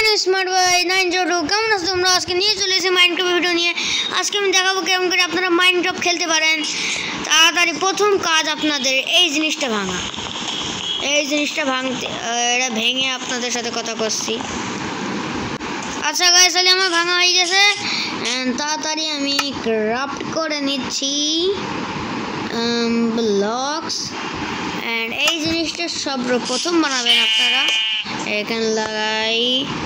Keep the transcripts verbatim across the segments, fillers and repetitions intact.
আমি স্মার্ট ভাই nine zero two. কেমন আছো তোমরা? আজকে নিয়ে চলে এসেছি মাইনক্রাফট ভিডিও নিয়ে। আজকে আমি দেখাবো কেমন করে আপনারা মাইনক্রাফট খেলতে পারেন তাড়াতাড়ি। প্রথম কাজ আপনাদের এই জিনিসটা ভাঙা, এই জিনিসটা ভাঙতে, এটা ভেঙে আপনাদের সাথে কথা করছি। আচ্ছা গাইস, তাহলে আমার ভাঙা হয়ে গেছে। তাড়াতাড়ি আমি ক্রাফট করে নিচ্ছি ব্লকস। অ্যান্ড এই জিনিসটা সর্বপ্রথম বানাবেন আপনারা। এখানে লাগাই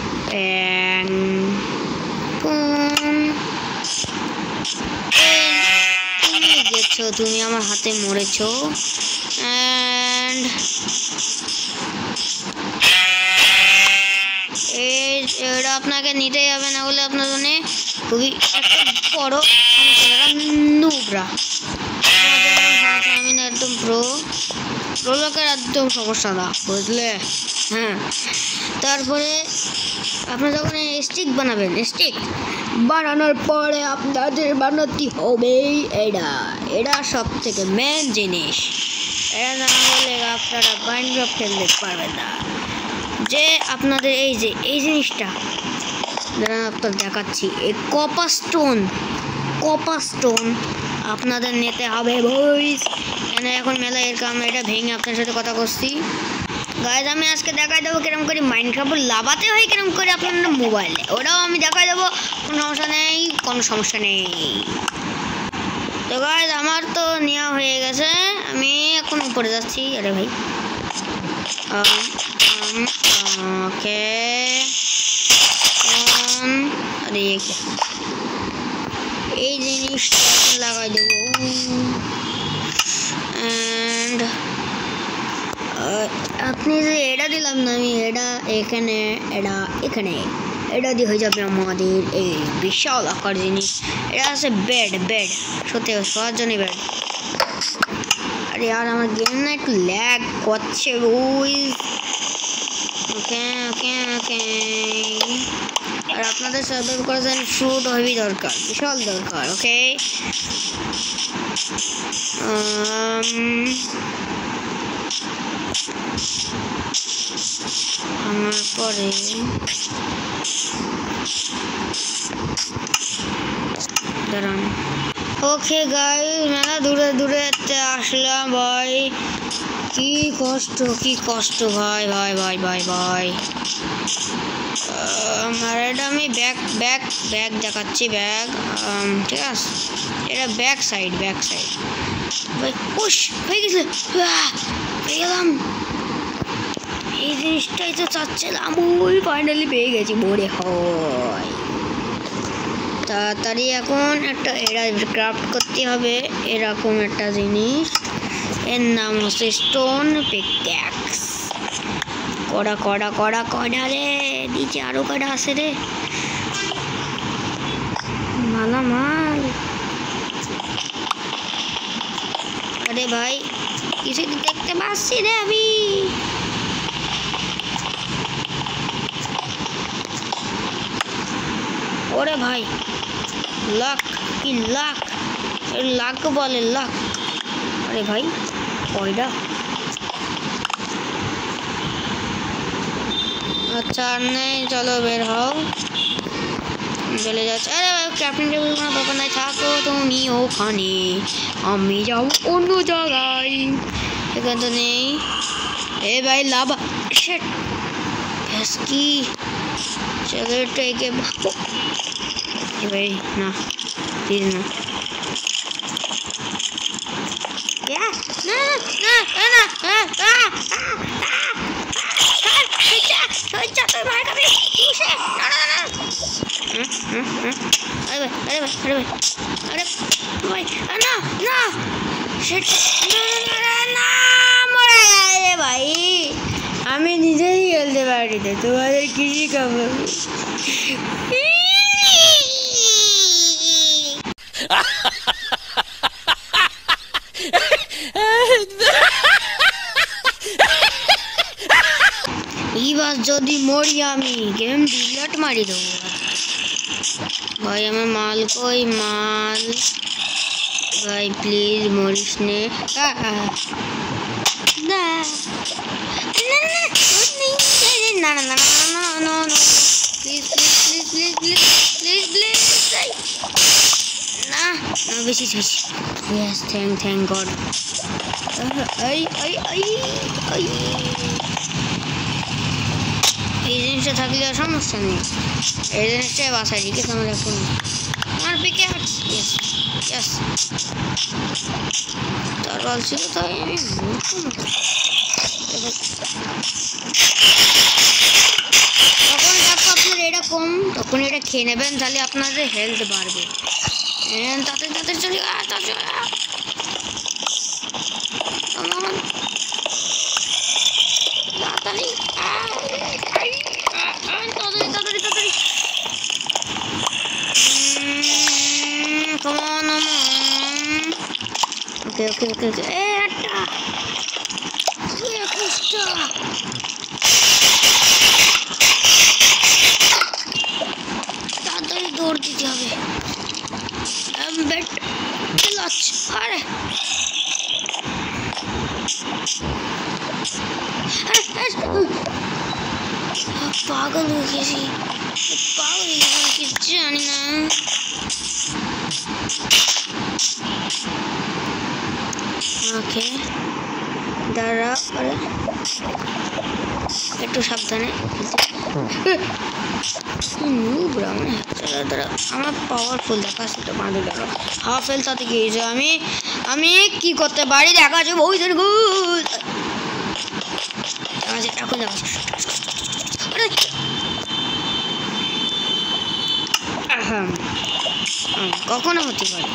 তুমি গেছো, তুমি আমার হাতে মরেছো। অ্যান্ড এটা আপনাকে নিতেই হবে, না হলে আপনার জন্য খুবই একটা বড় সমস্যা। নুবরা আমি না একদম প্রো প্রো লোকের একদম সমস্যা না, বুঝলে? হ্যাঁ, তারপরে আপনারা যখন স্টিক বানাবেন, স্টিক বানানোর পরে আপনাদের বানাতে হবে এটা এটা সব থেকে মেন জিনিস। এটা না হলে আপনারা মাইনক্রাফট খেলতে পারবেন না। যে আপনাদের এই যে এই জিনিসটা আপনার দেখাচ্ছি, এই কপার স্টোন, কপার স্টোন আপনাদের নিতে হবে বইস। এখানে এখন মেলা এর কাম, এটা ভেঙে আপনার সাথে কথা করছি। গাইজ আমি আজকে দেখাই দেবো কিরকম করে মাইনক্রাফট লাভাতে হয়, কিরকম করে আপনার মোবাইলে, ওটাও আমি দেখাই দেবো। কোনো সমস্যা নেই, কোনো সমস্যা নেই। তো গাইজ আমার তো নেওয়া হয়ে গেছে, আমি এখন উপরে যাচ্ছি। আরে ভাই ওকে, আরে এই জিনিসটা লাগাই দেবো। অ্যান্ড আপনি যে এটা দিলাম না আমি, এটা এখানে, এটা এখানে, এটা দিয়ে হয়ে যাবে আমাদের এই বিশাল আকার জিনিস। এটা আছে বেড, বেড সত্যি শোয়ার জন্য বেড। আরে আর আমার গেম না একটু ল্যাগ করছে ওই। ওকে ওকে ওকে, আর আপনাদের সার্ভাইভ করার জন্য ফ্রুট হবি দরকার, বিশাল দরকার। ওকে, আমার পরে দাঁড়ান। ওকে গাইস, মেলা দূরে দূরে আসলাম ভাই। কি কষ্ট, কি কষ্ট ভাই ভাই ভাই ভাই ভাই। আর এটা আমি ব্যাক ব্যাক ব্যাক দেখাচ্ছি, ব্যাগ ঠিক আছে। এটা ব্যাক সাইড, ব্যাক সাইড ভাই। উস হয়ে গেছে, পেয়ে গেলাম। এই জিনিসটাই তো চাচ্ছিলাম, ওই ফাইনালি পেয়ে গেছি। মনে হয় তাড়াতাড়ি এখন একটা এরা ক্রাফট করতে হবে, এরকম একটা জিনিস। এর নাম হচ্ছে স্টোন পিকঅ্যাক্স। কড়া কড়া কড়া কড়া রে, নিচে আরো কড়া আছে রে, মালামাল। আরে ভাই কিছু দেখতে পাচ্ছি রে আমি। ওরে ভাই লাক, কি লাক, লাক বলে লাক। আরে ভাই কয়টা, আচ্ছা নেই, চলো বের হও, চলে যাচ্ছে। আরে ভাই ক্রাফটিং টেবিল কোনো ব্যাপার নাই, থাকো তুমি ওখানে, আমি যাও অন্য জায়গায়। এখানে তো নেই। এ ভাই লাভা শেট কি সিগারেটটা একে ভাই না প্লিজ না। ভাই আমি নিজেই খেলতে পারি না, তোমাদের কি শিখাবো? এবার যদি মরি আমি গেম ডিলিট মারি দেবো ভাই। আমার মাল কই, মাল ভাই প্লিজ মরিস নে। না না না না না না না please please please please please please please না না বেশি বেশি ইয়েস থ্যাংক থ্যাংক গড এই এই এই এই এই জিনিসটা থাকলে সমস্যা নেই এই জিনিসটাই বাসায় রেখে আমার এখন আমার পিকে ইয়েস ইয়েস তার বল ছিল তাই আমি তখন দেখো আপনার এটা কম তখন এটা খেয়ে নেবেন তাহলে আপনাদের হেলথ বাড়বে তাড়াতাড়ি তাড়াতাড়ি চলে তাড়াতাড়ি তাড়াতাড়ি তাড়াতাড়ি তাড়াতাড়ি তাড়াতাড়ি come on okay okay okay okay eh atta eh kusta তাড়াতাড়ি দৌড় দিতে হবে এমবেড ক্লাচ আরে পাগল হয়ে গেছি পাগল হয়ে গেছি কিছু জানি না ওকে দাঁড়া একটু সাবধানে দাঁড়া আমার পাওয়ারফুল দেখা সেটা বাঁধে দাঁড়া হাফ হেলথ তাতে গিয়েছে আমি আমি কি করতে পারি দেখা আছে বহু জন গুড এখন কখনো হতে পারে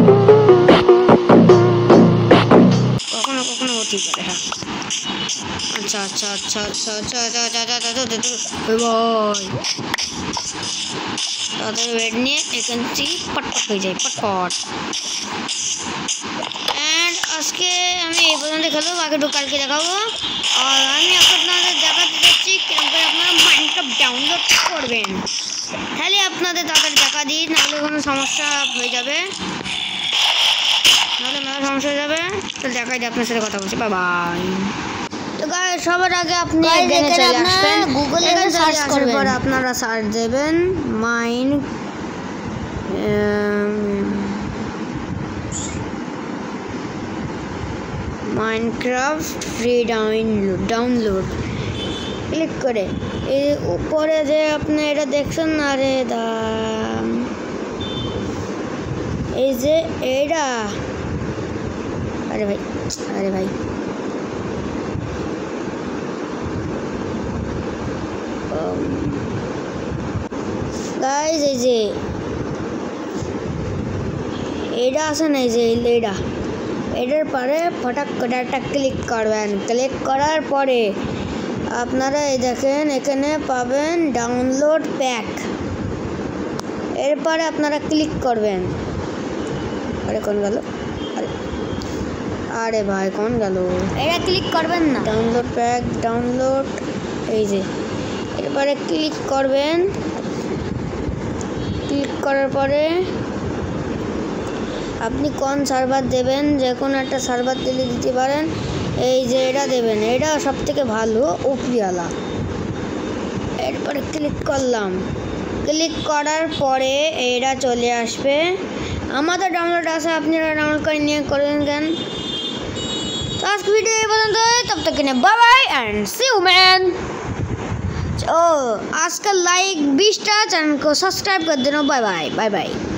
কখনো কখনো হতে পারে হ্যাঁ আচ্ছা আচ্ছা আচ্ছা আচ্ছা আচ্ছা আচ্ছা আচ্ছা আচ্ছা ভাই তাদের বেড নিয়ে এখান থেকে পটপট হয়ে যায় পটপট অ্যান্ড আজকে আমি এই পর্যন্ত খেলবো বাকিটুকু কালকে দেখাবো আর আমি আপনাদের দেখাতে যাচ্ছি কেমন করে আপনারা মাইনক্রাফট ডাউনলোড করবেন তাহলে আপনাদের তাড়াতাড়ি দেখা দিই নাহলে কোনো সমস্যা হয়ে যাবে নাহলে মেলা সমস্যা হয়ে যাবে তো দেখাই দিই আপনার সাথে কথা বলছি বাই বাই তো গাইস সবার আগে আপনি এখানে চলে আসবেন গুগলে সার্চ করবেন পরে আপনারা সার্চ দেবেন mine Minecraft free download download click করে এই উপরে যে আপনি এটা দেখছেন না রে দাম এই যে এটা আরে ভাই আরে ভাই গাইস এই যে এটা আছে না এই যে এটা এটার পরে ফটাক করে একটা ক্লিক করবেন ক্লিক করার পরে আপনারা এই দেখেন এখানে পাবেন ডাউনলোড প্যাক এরপরে আপনারা ক্লিক করবেন আরে কোন গেল আরে আরে ভাই কোন গেল এটা ক্লিক করবেন না ডাউনলোড প্যাক ডাউনলোড এই যে এরপরে ক্লিক করবেন ক্লিক করার পরে আপনি কোন সার্ভার দেবেন যে কোনো একটা সার্ভার দিলে দিতে পারেন এই যে এটা দেবেন এটা সব থেকে ভালো ওপরিওয়ালা এরপরে ক্লিক করলাম ক্লিক করার পরে এটা চলে আসবে আমাদের ডাউনলোড আছে আপনারা ডাউনলোড করে নিয়ে করেন কেন তো আজকে ভিডিও এই পর্যন্ত তব তক के लिए bye bye and see you man ओ आज का लाइक बीस टा चैनल को सब्सक्राइब कर देना बाय बाय बाय बाय